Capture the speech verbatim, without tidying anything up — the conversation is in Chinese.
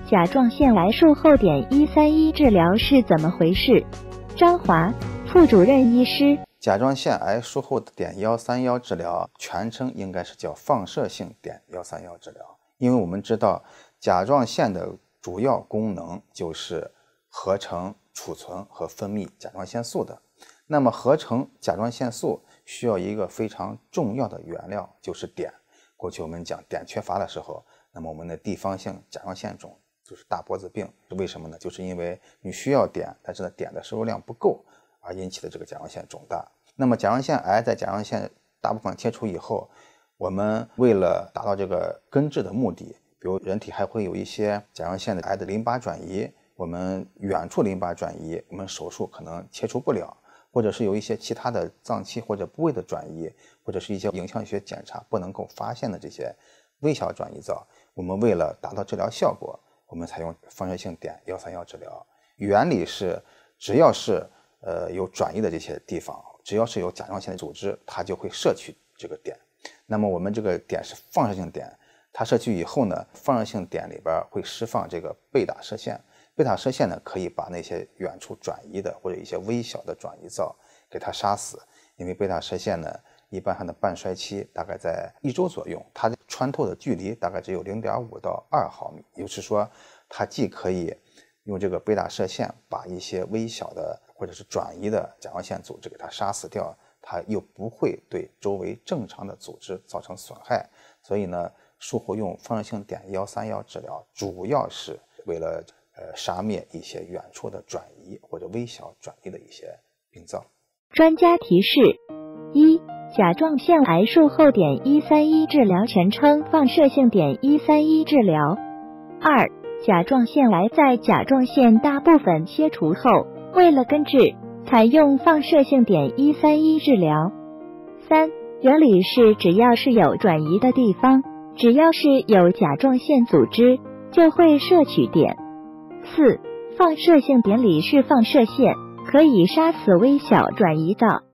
甲状腺癌术后碘一三一治疗是怎么回事？张华，副主任医师。 甲状腺癌术后的碘一三一治疗全称应该是叫放射性碘一三一治疗，因为我们知道甲状腺的主要功能就是合成、储存和分泌甲状腺素的。那么合成甲状腺素需要一个非常重要的原料，就是碘。过去我们讲碘缺乏的时候，那么我们的地方性甲状腺肿就是大脖子病，是为什么呢？就是因为你需要碘，但是呢碘的摄入量不够而引起的这个甲状腺肿大。那么甲状腺癌在甲状腺大部分切除以后，我们为了达到这个根治的目的，比如人体还会有一些甲状腺的癌的淋巴转移，我们远处淋巴转移，我们手术可能切除不了，或者是有一些其他的脏器或者部位的转移，或者是一些影像学检查不能够发现的这些微小转移灶，我们为了达到治疗效果，我们采用放射性碘一三一治疗。原理是只要是呃有转移的这些地方，只要是有甲状腺的组织，它就会摄取这个碘。那么我们这个碘是放射性碘，它摄取以后呢，放射性碘里边会释放这个贝塔射线，贝塔射线呢可以把那些远处转移的或者一些微小的转移灶给它杀死。因为贝塔射线呢一般它的半衰期大概在一周左右，它的穿透的距离大概只有 零点五到二毫米，也就是说它既可以用这个贝塔射线把一些微小的或者是转移的甲状腺组织给它杀死掉，它又不会对周围正常的组织造成损害。所以呢，术后用放射性碘一三一治疗主要是为了呃杀灭一些远处的转移或者微小转移的一些病灶。 专家提示：一、甲状腺癌术后碘一三一治疗全称放射性碘一三一治疗。二、甲状腺癌在甲状腺大部分切除后，为了根治，采用放射性碘一三一治疗。三、原理是只要是有转移的地方，只要是有甲状腺组织，就会摄取碘。四、放射性碘里是放射线，可以杀死微小转移灶。